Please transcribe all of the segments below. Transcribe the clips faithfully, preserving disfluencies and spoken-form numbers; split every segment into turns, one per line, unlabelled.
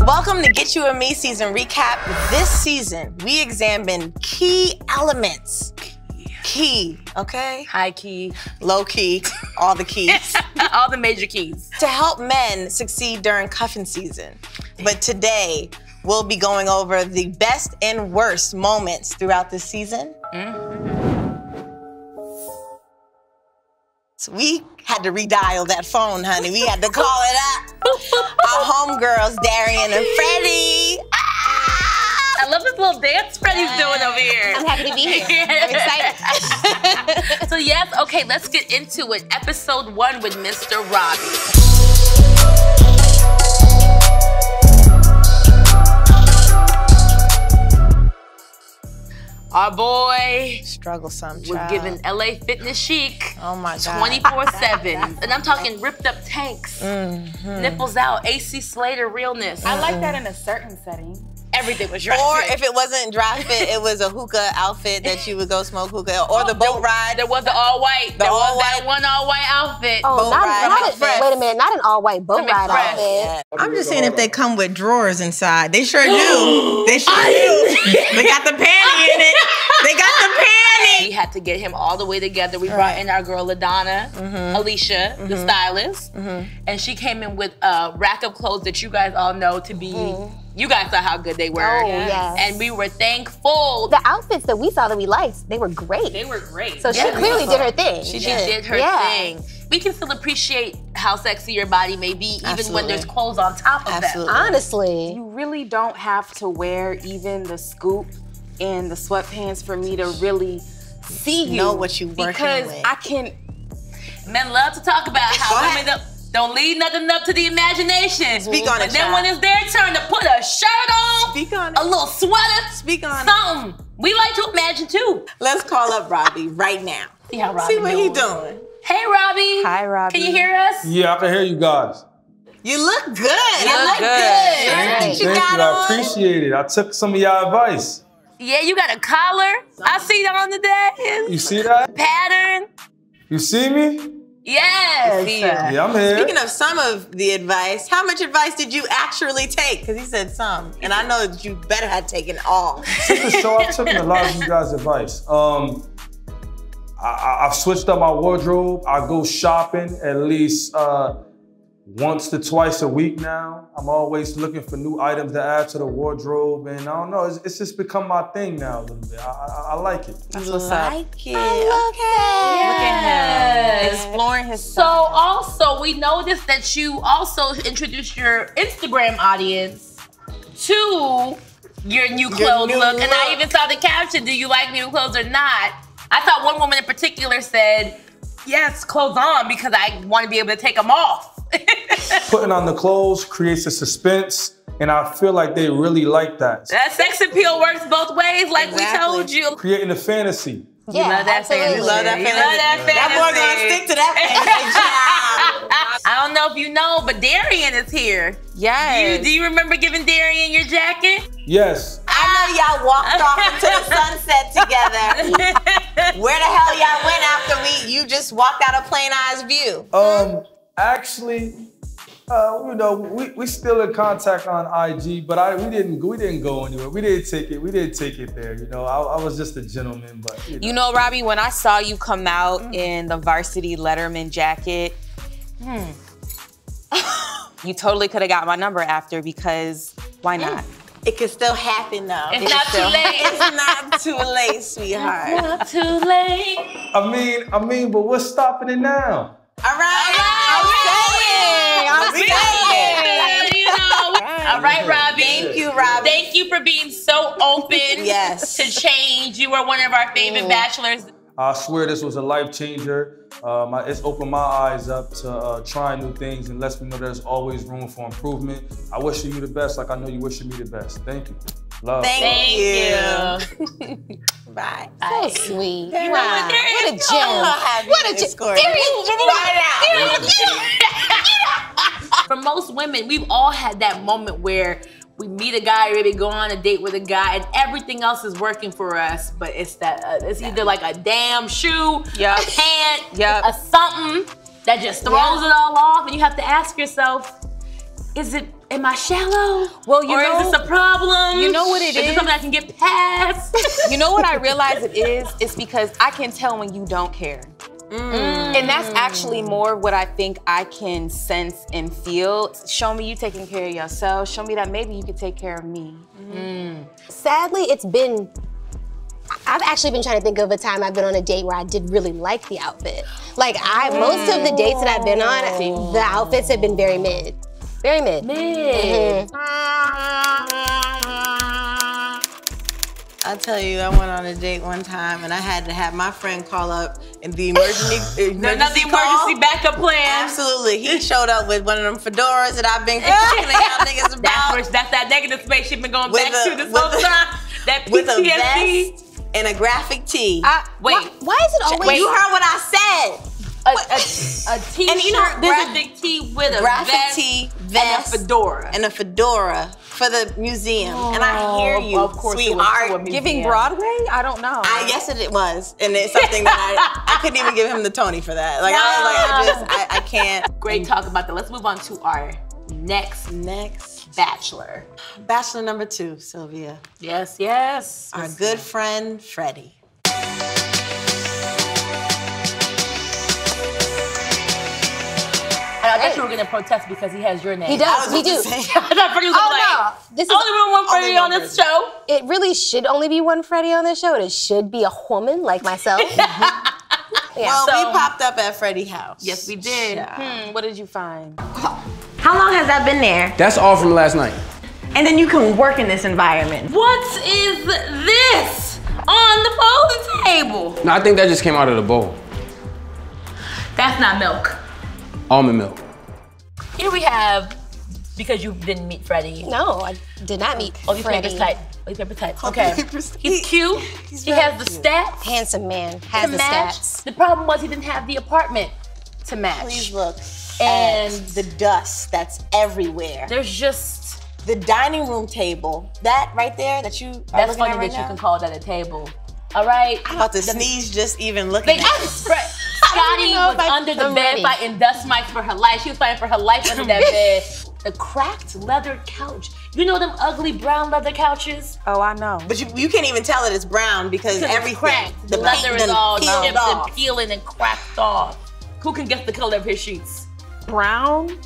Welcome to Get You and Me season recap. This season, we examine key elements. Key, okay?
High key.
Low key, all the keys.
All the major keys.
To help men succeed during cuffing season. But today, we'll be going over the best and worst moments throughout this season. Mm-hmm. So we had to redial that phone, honey. We had to call it up. Our homegirls, Darian and Freddie. Ah!
I love this little dance Freddie's doing over here.
I'm happy to be here. I'm excited.
So yes, okay, let's get into it. Episode one with Mister Robbie. Our boy
struggle some
was giving L A fitness chic.
Oh my God.
twenty-four seven. And I'm talking ripped up tanks, mm-hmm. nipples out, A C Slater realness.
I like that in a certain setting.
Everything was dry
Or
fit.
if it wasn't dry fit, it was a hookah outfit that you would go smoke hookah. Or the boat ride.
There was the all white.
The
there
all
was
white.
that one all white outfit.
Oh,
boat
not,
ride.
not a, wait a minute, not an all-white boat ride outfit.
Yeah. I'm just saying if they come with drawers inside. They sure do. They sure do. They got the panty in it. They got the panty.
We had to get him all the way together. We brought in our girl LaDonna, mm-hmm. Alicia, mm-hmm. the stylist, mm-hmm. and she came in with a rack of clothes that you guys all know to be. Mm-hmm. You guys saw how good they were.
Oh, yes.
And we were thankful.
The outfits that we saw that we liked, they were great.
They were great.
So
yeah,
she clearly did her thing.
She,
she
did.
did
her
yeah.
thing. We can still appreciate how sexy your body may be, even
Absolutely.
when there's clothes on top of
Absolutely.
them.
Honestly.
You really don't have to wear even the scoop and the sweatpants for me to really see you.
Know what you working
because
with.
I can.
Men love to talk about how women don't, don't leave nothing up to the imagination.
Speak on it,
But then
child.
when it's their turn to put a shirt on,
Speak on it.
a little sweater,
Speak on
something. It. We like to imagine too.
Let's call up Robbie right now.
See how Robbie
See what
doing.
he doing.
Hey, Robbie.
Hi, Robbie.
Can you hear us?
Yeah, I can hear you guys.
You look good.
You
I
look
look
good.
good.
Right.
Everything you
Thank
got
you, I
on.
appreciate it. I took some of y'all advice.
Yeah, you got a collar. I see that on the desk.
You see that?
Pattern.
You see me?
Yes.
Yeah, I'm here.
Speaking of some of the advice, how much advice did you actually take? Because he said some, and I know that you better have taken all.
Since the show, I've taken a lot of you guys' advice. Um, I, I, I've switched up my wardrobe. I go shopping at least uh, once to twice a week now. I'm always looking for new items to add to the wardrobe, and I don't know, it's, it's just become my thing now a little bit. I, I, I like it.
That's what's up.
Like it.
Look at him. Exploring his
So also, we noticed that you also introduced your Instagram audience to your new clothes
new
look. And I
look.
even saw the caption, do you like new clothes or not? I thought one woman in particular said, yes, clothes on because I want to be able to take them off.
Putting on the clothes creates a suspense, and I feel like they really like that.
That sex appeal works both ways, like
Exactly.
we told you.
Creating a fantasy.
You
Yeah,
love that
absolutely.
fantasy.
You love that
You
fantasy.
love that fantasy.
That boy gonna stick to that fantasy.
I don't know if you know, but Darian is here.
Yes.
Do you, do you remember giving Darian your jacket?
Yes.
I know y'all walked off into the sunset together. Where the hell y'all went after we? You just walked out of Plain Eyes View.
Um, actually, uh, you know, we we still in contact on I G, but I we didn't we didn't go anywhere. We didn't take it. We didn't take it there. You know, I, I was just a gentleman, but you know.
You know, Robbie, when I saw you come out mm. in the varsity Letterman jacket, hmm. you totally could have got my number after because why not?
It could still happen though.
It's
It
not
could
too
still-
late.
It's not too late, sweetheart.
Not too late.
I mean, I mean, but what's stopping it now?
All right. I'm saying. I'm
We
saying.
you know. All right, Robbie.
Thank you, Robbie.
Thank you for being so open
Yes.
to change. You were one of our favorite
Mm.
bachelors.
I swear this was a life changer. Um, I- it's opened my eyes up to uh, trying new things and lets me know there's always room for improvement. I wish you the best like I know you wishing me the best. Thank you. Love.
Thank,
Thank
you.
you.
Bye.
So sweet.
Wow.
Wow. What a
I'm
gem.
gonna have you
What a gem.
escort.
Darian,
For most women, we've all had that moment where we meet a guy, or maybe go on a date with a guy, and everything else is working for us, but it's that uh, it's either like a damn shoe,
Yep.
a pant,
Yep.
a something that just throws
Yeah.
it all off, and you have to ask yourself, is it Am I shallow?
Well, you
or
know,
is this a problem?
You know what it
is? Is it something I can get past?
You know what I realize it is? It's because I can tell when you don't care. Mm. And that's actually more what I think I can sense and feel. Show me you taking care of yourself. Show me that maybe you could take care of me.
Mm. Sadly, it's been, I've actually been trying to think of a time I've been on a date where I did really like the outfit. Like I, most of the dates that I've been on, the outfits have been very mid. Very mid.
Mid.
Mm-hmm.
I'll tell you, I went on a date one time and I had to have my friend call up and the emergency, emergency
Not the
call.
emergency backup plan.
Absolutely. He showed up with one of them fedoras that I've been complaining y'all niggas about.
That's, that's that negative space you've been going
With
back
a-
to this
with
whole
a-
time. That P
With a
T S D.
vest and a graphic tee.
I,
Wait.
Why, why is it always?
Wait, you heard what I said.
A, a, a t-shirt,
And you know, gra-
graphic tee with a
graphic
vest,
tee,
and
vest,
a fedora.
and a fedora for the museum. And I hear you,
of course it was
sweetheart.
for a museum.
Giving Broadway? I don't know.
I guess it was, and it's something that I, I couldn't even give him the Tony for that. Like I was like, I just, I, I can't.
Great talk about that. Let's move on to our next
Next,
bachelor.
bachelor number two, Sylvia.
Yes, yes.
Our good friend, Freddie.
And I thought you were gonna protest because he has your name.
He
I
does.
was
We
about
do.
to say-
I thought Freddie was
Oh
like,
no! This is
only one one Freddie
Only
on
one
this show.
It really should only be one Freddie on this show. It should be a woman like myself. Yeah.
Well,
So-
we popped up at Freddie's house.
Yes, we did.
Hmm, what did you find?
How long has that been there?
That's all from last night.
And then you can work in this environment.
What is this on the bowling table?
No, I think that just came out of the bowl.
That's not milk.
Almond milk.
Here we have, because you didn't meet Freddie.
No, I did not meet
Oh, these
Freddie.
papers tight. Oh, these papers tight. Okay.
papers-
He's cute.
He's
he
very
has the
cute.
stats
Handsome man, has
to
the
match.
stats.
The problem was he didn't have the apartment to match.
Please look
And
at the dust that's everywhere.
there's just,
The dining room table, that right there that you are
that's
looking
funny
at right
that you
now.
can call that a table. All right?
I'm about to
The-
sneeze just even looking
They
at
got
it.
spread. Scotty
know
was
if I-
under the
I'm
bed
ready.
fighting dust mites for her life. She was fighting for her life under that bed. The cracked leather couch. You know them ugly brown leather couches?
Oh, I know.
But you, you can't even tell that it's brown because
Because it's
everything,
cracked. The,
the
leather
paint
is
done
all
peeled
chipped
off.
and peeling and cracked off. Who can guess the color of his sheets?
Brown?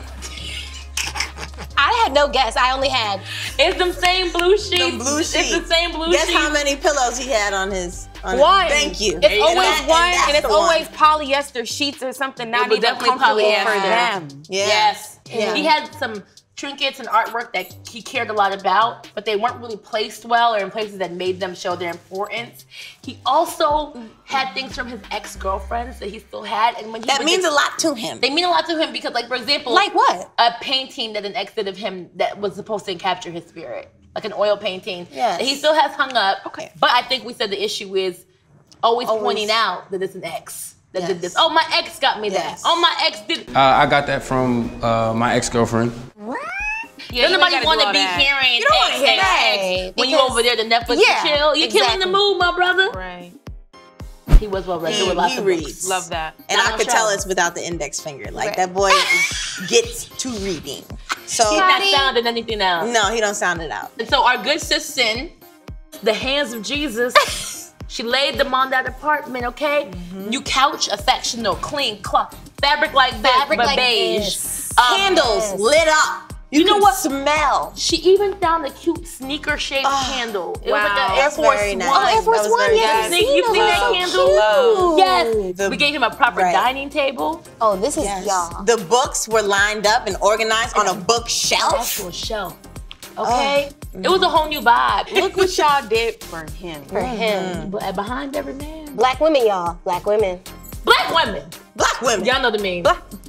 I had no guess. I only had.
It's them same blue sheets.
The blue
It's
sheets.
the same blue
Guess
sheets.
how many pillows he had on his. On
One.
His, thank you.
It's
you
always
go.
And
one,
that's
and it's
the one.
always polyester sheets or something not
was
even
definitely
comfortable for
polyester.
them.
Yeah.
Yes.
Yeah.
He had some trinkets and artwork that he cared a lot about, but they weren't really placed well or in places that made them show their importance. He also had things from his ex-girlfriends that he still had, and when he
That
would
means
just-
a lot to him.
They mean a lot to him because, like, for example,
Like what?
A painting that an ex did of him that was supposed to capture his spirit, like an oil painting.
Yes.
That he still has hung up.
Okay.
But I think we said the issue is always,
Always.
pointing out that it's an ex that
Yes.
did this. Oh, my ex got me
Yes.
that. Oh, my ex did.
Uh, I got that from uh, my ex-girlfriend.
Yeah,
you
nobody
ain't gotta
want
do
to
all
be
that.
hearing
don't wanna
ex,
hear
ex,
that.
ex when you
Because-
over there, the Netflix
Yeah,
and chill. You're killing the
exactly.
mood, my brother.
Right.
He was well read.
He-
There were lots
he
of
reads.
books.
Love that.
And
Not
I
on
could
show.
tell it's without the index finger. Like
Right.
that boy gets to reading. So
He's not
Scotty.
sounding anything else.
no, he don't sound it out.
And so our good sis Sin, the hands of Jesus, she laid them on that apartment, okay? New couch, a sectional, clean cloth, fabric like
Fabric
that, but
like
beige.
this.
Um,
Candles lit up. You,
know
can
what?
Smell.
She even found a cute sneaker-shaped candle. It was like
wow.
an Air
That's
Force
very
One.
nice.
Oh, Air Force
That was
One,
very
yes.
nice.
You've seen- you've seen that
So
candle?
cute.
Yes.
The-
we gave him a proper
right.
dining table.
Oh, this is
Yes.
y'all.
The books were lined up and organized on a bookshelf.
Actual shelf. Okay? It was a whole new vibe.
Look what y'all did for him.
For him.
But behind every man.
Black women, y'all. Black women.
Black women.
Black women.
Y'all know the meme.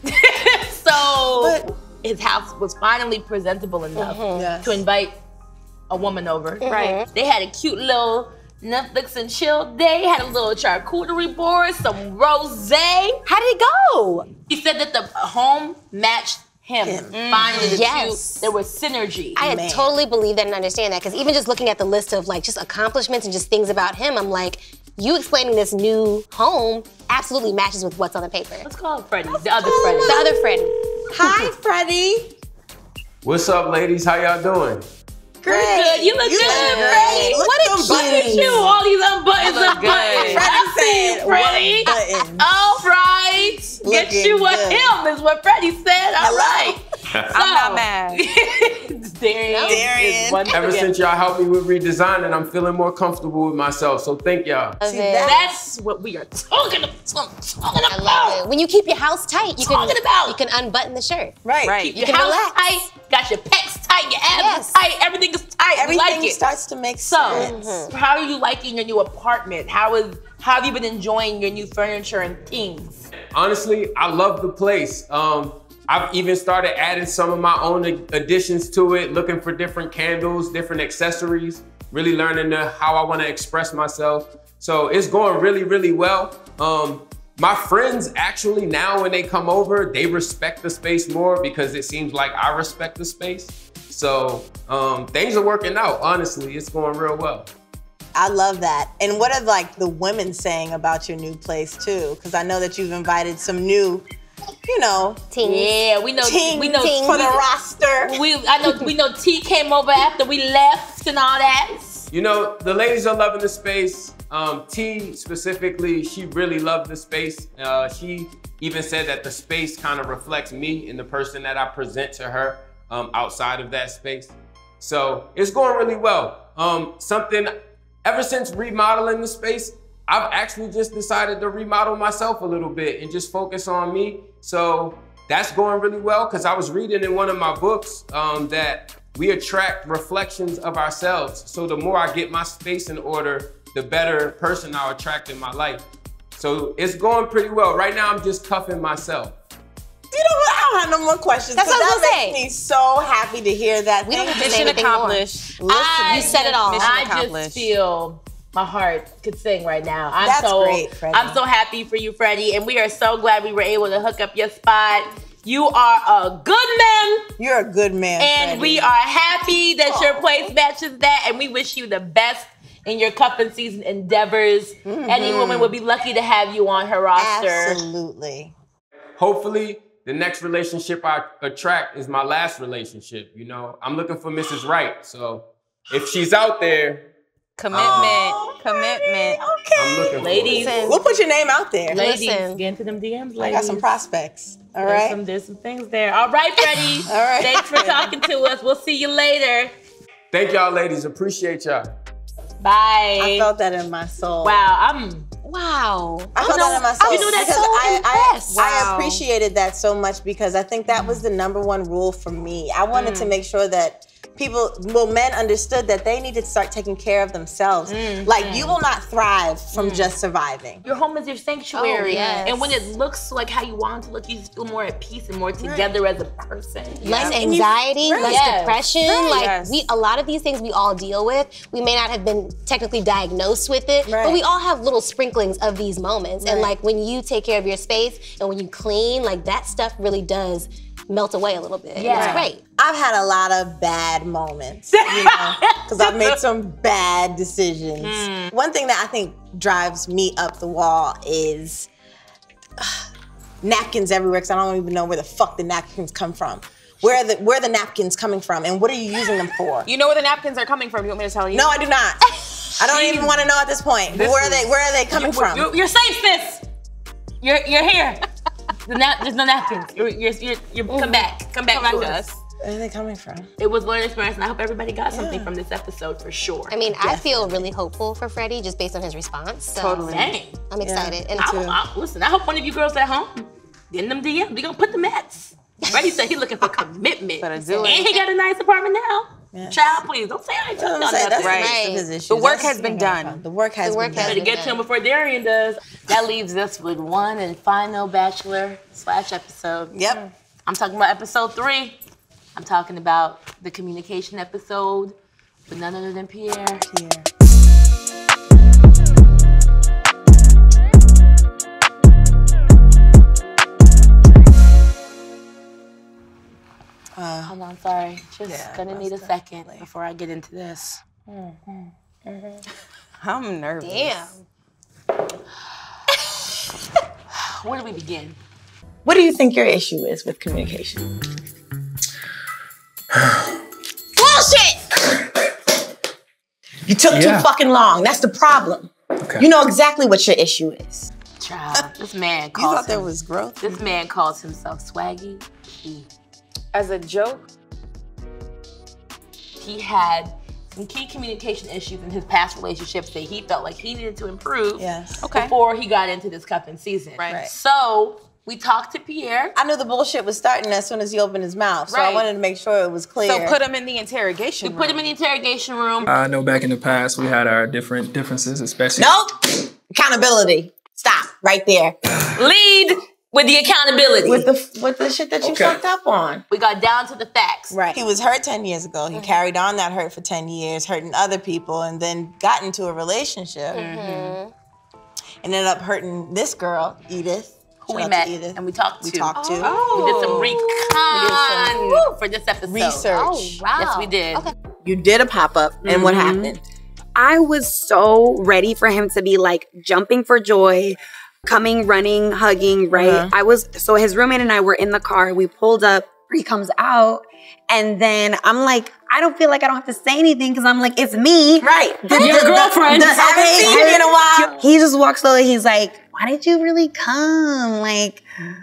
so
But-
his house was finally presentable enough
Yes.
to invite a woman over.
Right.
They had a cute little Netflix and chill day, had a little charcuterie board, some rosé.
How did it go?
He said that the home matched him.
Him.
Finally, the
Yes.
two, there was synergy.
I
Man.
totally believe that and understand that because even just looking at the list of like just accomplishments and just things about him, I'm like, you explaining this new home absolutely matches with what's on the paper.
Let's call it Freddie, the other Freddie.
The other Freddie.
Hi, Freddie.
What's up, ladies? How y'all doing?
Great. Good. You look
You
good,
look
Freddie.
great. Look
What
at
a
them
cute you. All these unbuttons,
You look
unbuttons.
good.
I see you, Freddie.
Buttons.
All right. Get
Looking
you a
good.
him is what Freddie said. All right.
I'm not mad.
Darian.
Darian.
Is one
Ever
again.
since y'all helped me with redesigning, I'm feeling more comfortable with myself. So thank y'all.
See, that-
That's what we are talking about. Talking
I
about.
love it. When you keep your house tight, you can,
Talking about.
you can unbutton the shirt.
Right.
Right.
Keep
You
your
can
house
relax.
tight, got your pecs tight, your abs
Yes.
is tight, everything is tight. We
Everything
like it.
starts to make
So,
sense.
how are you liking your new apartment? How is how have you been enjoying your new furniture and things?
Honestly, I love the place. Um, I've even started adding some of my own additions to it, looking for different candles, different accessories, really learning the, how I want to express myself. So it's going really, really well. Um, my friends actually now when they come over, they respect the space more because it seems like I respect the space. So um, things are working out, honestly. It's going real well.
I love that. And what are like the women saying about your new place too? Because I know that you've invited some new, you know,
Teens.
Yeah, we know
team
we know
for the roster.
we I know we know T came over after we left and all that.
You know, the ladies are loving the space. Um, T specifically, she really loved the space. Uh, she even said that the space kind of reflects me and the person that I present to her um, outside of that space. So it's going really well. Um, something, ever since remodeling the space, I've actually just decided to remodel myself a little bit and just focus on me. So that's going really well because I was reading in one of my books um, that we attract reflections of ourselves. So the more I get my space in order, the better person I'll attract in my life. So it's going pretty well. Right now, I'm just cuffing myself.
You know what? I don't have no more questions.
That's
'cause
what I was
that
gonna
makes me so happy to hear that.
We don't
Thank
have to
you.
say
Mission
anything more.
accomplished.
I
you said it all.
Mission
I just
accomplished.
feel my heart could sing right now. I'm
That's
so
great, Freddie.
I'm so happy for you, Freddie, and we are so glad we were able to hook up your spot. You are a good man,
You're a good man,
and
Freddie.
we are happy that your place matches that, and we wish you the best in your cuffing season endeavors. Any woman would be lucky to have you on her roster.
Absolutely.
Hopefully, the next relationship I attract is my last relationship. You know, I'm looking for Missus Right. So if she's out there,
Commitment.
Oh,
Commitment.
Okay.
I'm looking
Ladies,
for it.
We'll put your name out there.
ladies,
Listen.
get into them D Ms, ladies.
I got some prospects. All
There's
right.
some, there's some things there. All right, Freddie.
All right.
Thanks for talking to us. We'll see you later.
Thank y'all, ladies. Appreciate y'all.
Bye.
I felt that in my soul.
Wow, I'm.
Wow.
I felt
know-
that in my soul.
you know, that's
because
so
I, I,
impressed.
I
Wow.
appreciated that so much because I think that was the number one rule for me. I wanted to make sure that people, well, men understood that they needed to start taking care of themselves. Like, you will not thrive from just surviving.
Your home is your sanctuary.
Oh, yes.
And when it looks like how you want it to look, you just feel more at peace and more together as a person.
Less
And you-
anxiety,
Right.
less
Yes.
depression.
Right.
Like
Yes.
we, a lot of these things we all deal with. We may not have been technically diagnosed with it,
Right.
but we all have little sprinklings of these moments. And
Right.
like when you take care of your space and when you clean, like that stuff really does melt away a little bit.
Yeah.
It's great.
I've had a lot of bad moments, you know, because I've made some bad decisions. One thing that I think drives me up the wall is uh, napkins everywhere, because I don't even know where the fuck the napkins come from. Where are the where are the napkins coming from, and what are you using them for?
You know where the napkins are coming from. You want me to tell you?
No, I do not. I don't even want to know at this point. But where are they? Where are they coming from?
You're, you're safe, sis. You're you're here. The nap, there's no napkins. You're, you're, you're, you're, come back. Come back
Come
to
back to
us.
us.
Where are they coming from?
It was learning experience, and I hope everybody got something
Yeah.
from this episode for sure.
I mean, I feel really hopeful for Freddie just based on his response. So
Totally.
Dang.
I'm excited. And
I, I, listen, I hope one of you girls at home get in them D Ms. We gonna put the mats. Freddie said he's looking for commitment.
Better do
and
it.
he got a nice apartment now.
Yes.
Child, please don't say I ain't
Don't
telling
say
y'all
that's
nothing.
Right.
right. The,
The work has been done.
The work has
The work
been
has
done.
Better get to him before Darian does. That leaves us with one and final Bachelor slash episode.
Yep.
I'm talking about episode three. I'm talking about the communication episode with none other than Pierre.
Pierre. Uh,
Hold on, sorry. Just
Yeah,
gonna need a
most
second
definitely.
before I get into this.
I'm nervous.
damn.
Where do we begin?
What do you think your issue is with communication?
You took
Yeah.
too fucking long. That's the problem.
Okay.
You know exactly what your issue is.
Child, this man
You
calls
thought there
him-
was growth?
This man calls himself swaggy. He,
As a joke,
he had some key communication issues in his past relationships that he felt like he needed to improve
Yes.
Okay.
before he got into this cuffing season.
Right.
Right.
So we talked to Pierre.
I knew the bullshit was starting as soon as he opened his mouth, so I
Right.
wanted to make sure it was clear.
so put him in the interrogation
We
room.
put him in the interrogation room.
I know back in the past we had our different differences, especially.
Nope. Accountability. Stop right there.
Lead with the accountability.
With the with the shit that you
Okay.
fucked up on.
we got down to the facts.
Right. He was hurt ten years ago. He carried on that hurt for ten years, hurting other people, and then got into a relationship.
Mm-hmm.
Ended up hurting this girl, Edith.
Who
Shout
we
out
met
to Edith.
and we talked
We
to.
talked to.
We did some recon
We did
for this episode.
research.
Oh, wow.
Yes, we did.
Okay.
You did a pop-up, and what happened?
I was so ready for him to be like jumping for joy, coming, running, hugging, right?
Uh-huh.
I was, so his roommate and I were in the car. We pulled up, he comes out, and then I'm like, I don't feel like I don't have to say anything because I'm like, it's me.
Right. The,
Your girlfriend.
The, the, I haven't seen you in a while.
He just walks slowly. He's like, why did you really come? Like,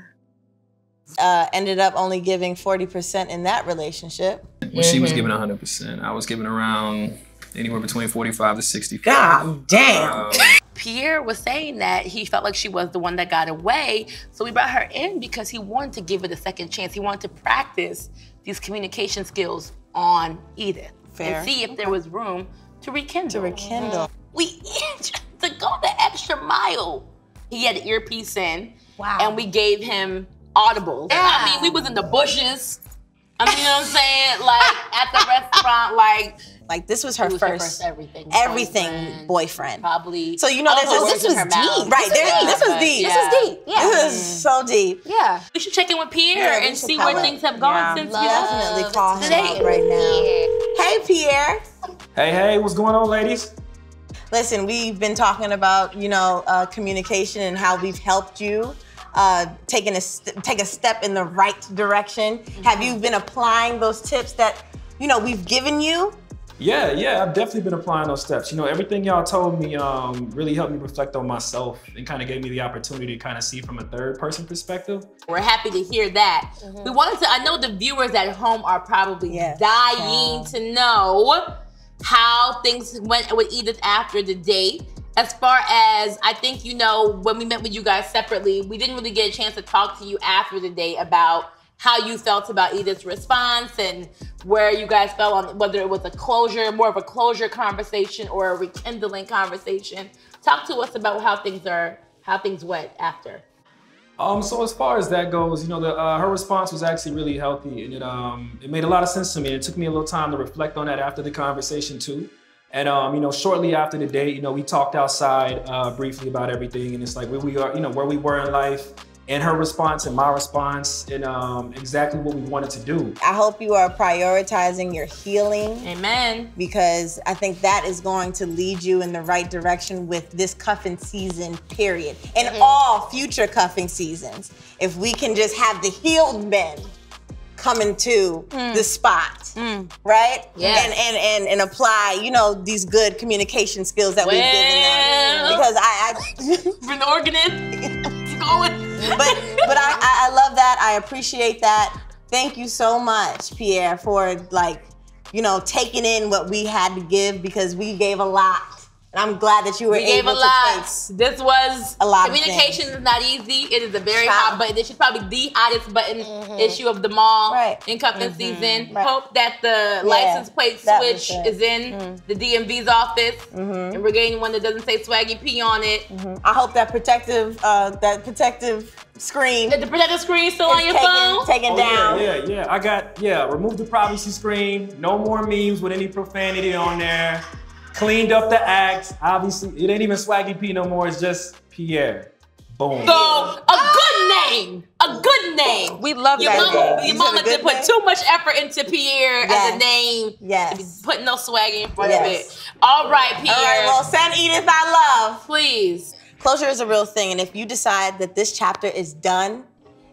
Uh, ended up only giving forty percent in that relationship.
When she was giving one hundred percent, I was giving around anywhere between forty-five to sixty-five.
God damn.
Um,
Pierre was saying that he felt like she was the one that got away. So we brought her in because he wanted to give it a second chance. He wanted to practice these communication skills on Edith.
Fair.
And see if there was room to rekindle.
To rekindle.
We, to go the extra mile, he had an earpiece in.
Wow.
And we gave him audibles. I mean, we was in the bushes. I mean, you know what I'm saying? Like, at the restaurant, like,
Like, this was her
it was her
first,
first everything.
everything
boyfriend.
boyfriend.
Probably.
So you know
all
this
the
is-
words
this
in
was
her mouth.
deep. Right, there- this was
But,
deep.
yeah.
This is deep. Yeah.
This is so deep.
Yeah.
We should check in with Pierre
Yeah, we
and
should
see
call
where
him.
things have gone
Yeah.
since
Love
you
Definitely call him
today.
out right now. Hey, Pierre.
Hey, hey, what's going on, ladies?
Listen, we've been talking about, you know, uh, communication and how we've helped you uh, taking a st- take a step in the right direction. Have you been applying those tips that, you know, we've given you?
Yeah, yeah, I've definitely been applying those steps. You know, everything y'all told me um, really helped me reflect on myself and kind of gave me the opportunity to kind of see from a third person perspective.
We're happy to hear that. We wanted to, I know the viewers at home are probably
Yes.
dying to know how things went with Edith after the date. As far as, I think, you know, when we met with you guys separately, we didn't really get a chance to talk to you after the date about how you felt about Edith's response and where you guys felt on whether it was a closure, more of a closure conversation or a rekindling conversation. Talk to us about how things are, how things went after.
Um, so as far as that goes, you know, the, uh, her response was actually really healthy, and it um, it made a lot of sense to me. It took me a little time to reflect on that after the conversation too. And um, you know, shortly after the date, you know, we talked outside uh, briefly about everything, and it's like where we are, you know, where we were in life, and her response and my response, and um, exactly what we wanted to do.
I hope you are prioritizing your healing.
Amen.
Because I think that is going to lead you in the right direction with this cuffing season, period. And
Mm-hmm.
all future cuffing seasons. If we can just have the healed men coming to the spot, right?
Yes.
And, and and and apply, you know, these good communication skills that we've given them. Because I, I
Bring the organist. It's going.
but but I, I I love that. I appreciate that. Thank you so much, Pierre, for like, you know, taking in what we had to give because we gave a lot. And I'm glad that you were
We gave
able
a
to
lot.
take
This was
a lot of
communication
things.
is not easy. It is a very
Child.
hot button. This is probably the hottest button issue of them all
Right.
in cuffing season.
Right.
Hope that the
Yeah,
license plate
that was
switch
it.
is in the D M V's office, and we're getting one that doesn't say Swaggy P on it.
I hope that protective uh, that protective screen
Is the protector screen still
is
on your
taken,
phone?
taken
Oh,
down.
yeah, yeah, yeah. I got, yeah, remove the privacy screen. No more memes with any profanity on there. Cleaned up the act. Obviously, it ain't even Swaggy P no more. It's just Pierre. Boom.
So a good name, a good name.
We love
Your
that
mama,
name.
your
You said
mama
a good
did put
name?
too much effort into Pierre as
Yes.
a name.
Yes.
To be putting no swaggy in front
Yes.
of it. All right, Pierre.
All right, well, send Edith I love.
Please.
Closure is a real thing, and if you decide that this chapter is done,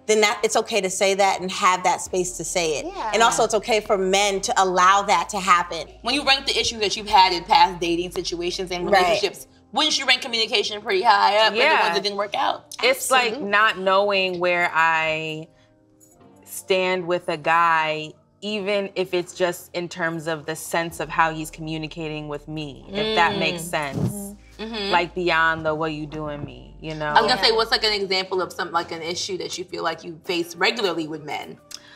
then that it's okay to say that and have that space to say it.
Yeah.
And also it's okay for men to allow that to happen.
When you rank the issues that you've had in past dating situations and relationships, right. wouldn't you rank communication pretty high up? Yeah. And the ones that didn't work out?
It's
Absolutely.
like not knowing where I stand with a guy, even if it's just in terms of the sense of how he's communicating with me, mm. if that makes sense. Mm-hmm. Mm-hmm. Like beyond the what you doing me, you know?
I was gonna say, what's like an example of something like an issue that you feel like you face regularly with men?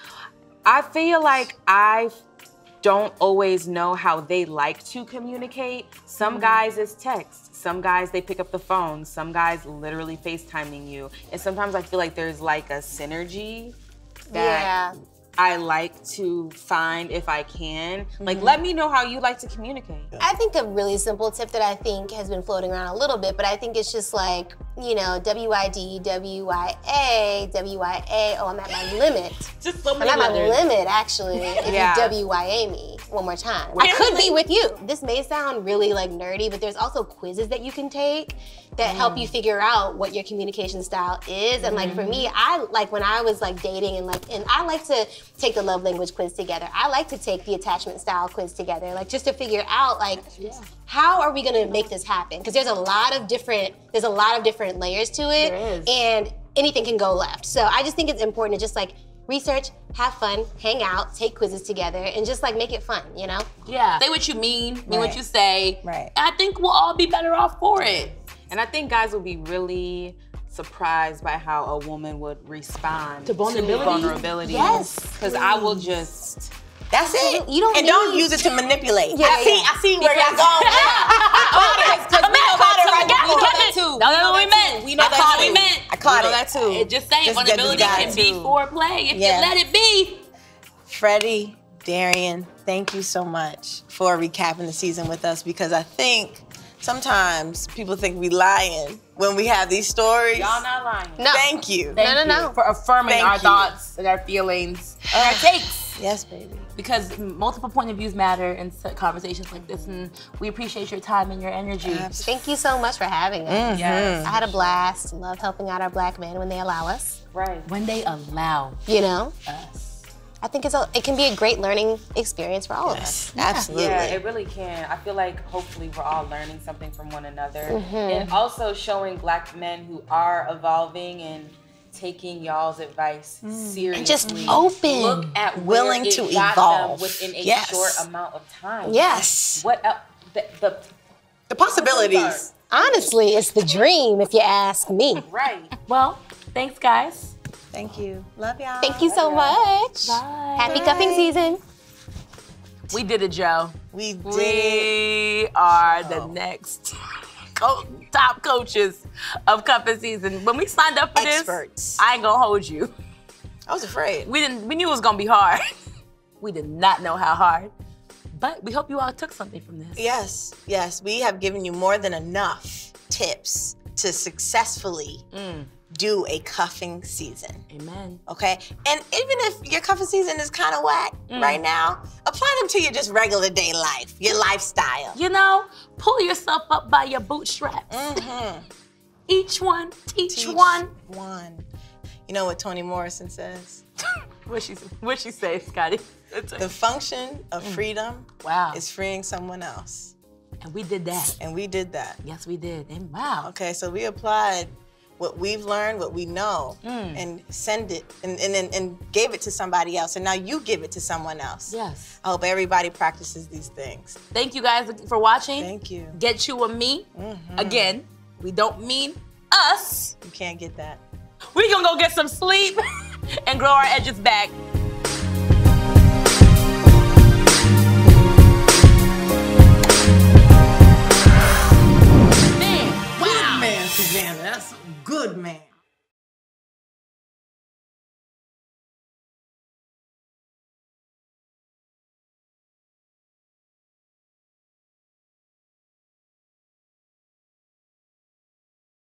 I feel like I don't always know how they like to communicate. Some mm. guys it's text. Some guys, they pick up the phone. Some guys literally FaceTiming you. And sometimes I feel like there's like a synergy that yeah. I like to find if I can. Like, mm-hmm. let me know how you like to communicate.
I think a really simple tip that I think has been floating around a little bit, but I think it's just like, you know, W I D, W I A, W I A, oh, I'm at my limit.
Just so many
I'm at
letters.
my limit, actually, if yeah. you W I A me one more time. I could be with you. This may sound really like nerdy, but there's also quizzes that you can take that mm. help you figure out what your communication style is. And like, mm. for me, I like when I was like dating and like, and I like to take the love language quiz together. I like to take the attachment style quiz together, like just to figure out like, yeah. how are we gonna make this happen? Because there's a lot of different, there's a lot of different layers to it, and anything can go left. So I just think it's important to just like research, have fun, hang out, take quizzes together, and just like make it fun, you know?
Yeah. Say what you mean, mean
right.
what you say.
Right.
I think we'll all be better off for it.
And I think guys will be really surprised by how a woman would respond
to vulnerability.
To vulnerability.
Yes.
Because I will just.
That's it.
You don't
and
need...
don't use it to manipulate.
Yeah,
I see.
yeah.
I see where y'all going.
Come back, caught it right now. We know that too. That's what we meant.
We know
I
that
caught
too.
we meant.
I caught
we know
it.
that too.
It just saying
Just
vulnerability can be
too.
foreplay if
Yeah.
you let it be.
Freddie, Darian, thank you so much for recapping the season with us, because I think sometimes people think we lying when we have these stories.
Y'all not lying.
No.
Thank you.
Thank
no, no,
you
no.
for affirming
Thank
our
you.
thoughts and our feelings and our takes.
Yes, baby.
Because multiple point of views matter in conversations like this, and we appreciate your time and your energy.
Absolutely.
Thank you so much for having us.
Mm-hmm.
Yes.
I had a blast. Love helping out our black men when they allow us.
Right.
When they allow
You know?
us.
I think it's a, it can be a great learning experience for all of us.
Yes, absolutely.
Yeah, it really can. I feel like hopefully we're all learning something from one another. Mm-hmm. And also showing black men who are evolving and taking y'all's advice mm. seriously.
And just open.
Look at
willing
where it
to
got
evolve
them within a
yes.
short amount of time.
Yes.
What else? The, the,
the possibilities.
Honestly, it's the dream if you ask me.
Right.
Well, thanks guys.
Thank you. Love y'all.
Thank you so much.
Bye.
Happy
Bye.
cuffing season.
We did it, Joe.
We did.
We are the next co top coaches of cuffing season. When we signed up for
Experts.
this, I ain't gonna hold you.
I was afraid.
We didn't. We knew it was gonna be hard. We did not know how hard, but we hope you all took something from this.
Yes, yes. We have given you more than enough tips to successfully mm. do a cuffing season.
Amen.
Okay? And even if your cuffing season is kind of whack mm. right now, apply them to your just regular day life, your lifestyle.
You know, pull yourself up by your bootstraps.
Mm-hmm.
Each one, teach,
Teach
one.
one. You know what Toni Morrison says?
What she what she say, Scotty?
The function of freedom
wow.
is freeing someone else.
And we did that.
And we did that.
Yes, we did. And wow.
Okay, so we applied what we've learned, what we know, mm. and send it and, and, and gave it to somebody else. And now you give it to someone else.
Yes.
I hope everybody practices these things.
Thank you guys for watching.
Thank you.
Get you a me.
Mm-hmm.
Again, we don't mean us.
You can't get that.
We gonna go get some sleep and grow our edges back.